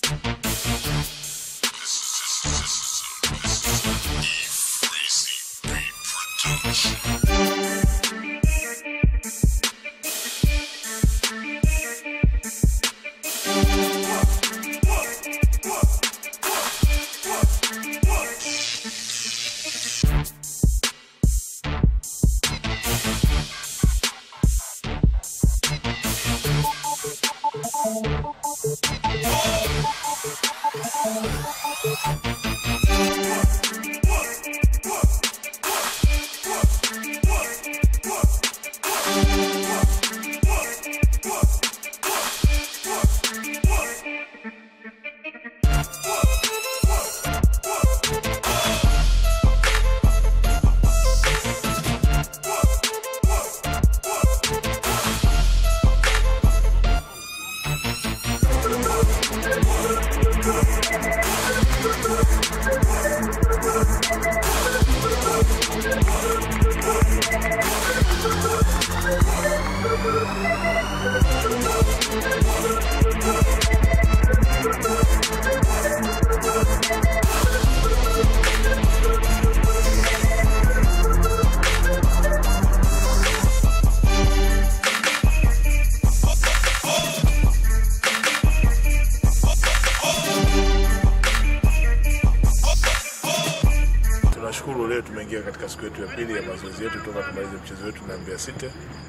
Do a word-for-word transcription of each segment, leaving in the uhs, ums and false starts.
Tunashukuru leo tumeingia katika siku yetu ya pili ya mazoezi yetu toka tumalize mchezo wetu na Mbeya City,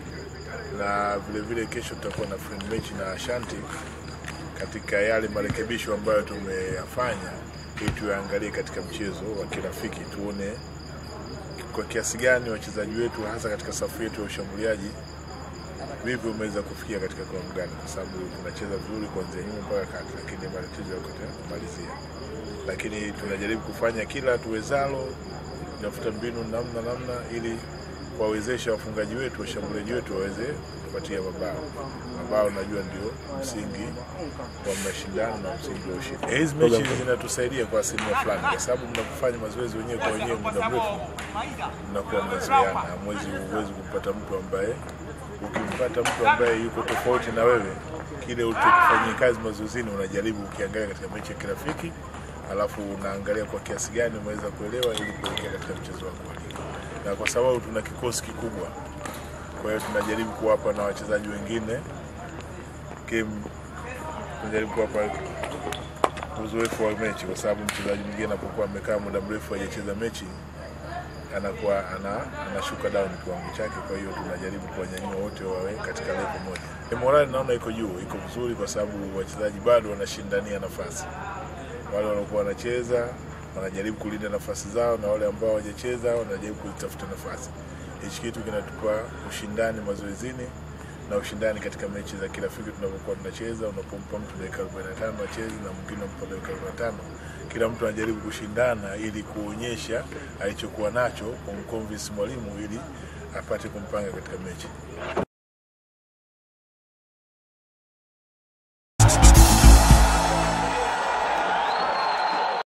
na vile vile kesho tutakuwa na friend match na Ashanti katika yale marekebisho ambayo tumeyafanya ili tuangalie katika mchezo wa kirafiki, tuone kwa kiasi gani wachezaji wetu hasa katika safu yetu ya ushambuliaji vipi umeweza kufikia katika kiwango gani, kwa sababu tunacheza vizuri kuanzia nyuma mpaka kati, lakini matatizo yako kumalizia. Lakini tunajaribu kufanya kila tuwezalo, tunafuta mbinu namna namna ili kuwawezesha wafungaji wetu, washambuliaji wetu waweze kupatia mabao. Mabao najua ndio msingi wa mashindano na msingi wa ushindi. Hizi mechi zinatusaidia kwa asilimia fulani, kwa sababu mnapofanya mazoezi wenyewe kwa wenyewe muda mrefu mnakuwa mnazoeana. Mwezi uwezo kupata mtu ambaye ukimpata mtu ambaye yuko tofauti na wewe, kile utakufanyia kazi mazoezini unajaribu ukiangalia katika mechi ya kirafiki, alafu unaangalia kwa kiasi gani umeweza kuelewa ili kuelekea katika mchezo wako. Na kwa sababu tuna kikosi kikubwa, kwa hiyo tunajaribu kuwapa na wachezaji wengine game, tunajaribu kuwapa uzoefu wa mechi, kwa sababu mchezaji mwingine anapokuwa amekaa muda mrefu hajacheza mechi anakuwa ana anashuka down kiwango chake. Kwa hiyo tunajaribu kuwanyanyua wote wawe katika level moja. Morale naona iko juu, iko vizuri, kwa sababu wachezaji bado wanashindania nafasi. Wale wanaokuwa wanacheza wanajaribu kulinda nafasi zao, na wale ambao hawajacheza wanajaribu kutafuta nafasi. Hichi kitu kinatupa ushindani mazoezini na ushindani katika mechi za kirafiki tunapokuwa tunacheza. Unapompa mtu dakika arobaini na tano acheze na mwingine unampa dakika arobaini na tano, kila mtu anajaribu kushindana ili kuonyesha alichokuwa nacho, kumconvince mwalimu ili apate kumpanga katika mechi.